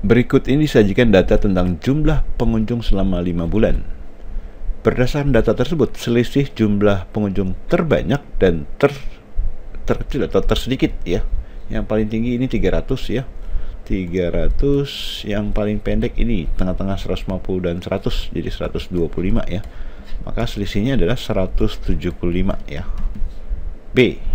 Berikut ini disajikan data tentang jumlah pengunjung selama 5 bulan. Berdasarkan data tersebut, selisih jumlah pengunjung terbanyak dan terkecil atau tersedikit ya. Yang paling tinggi ini 300 ya. 300, yang paling pendek ini tengah-tengah 150 dan 100, jadi 125 ya. Maka selisihnya adalah 175 ya. B.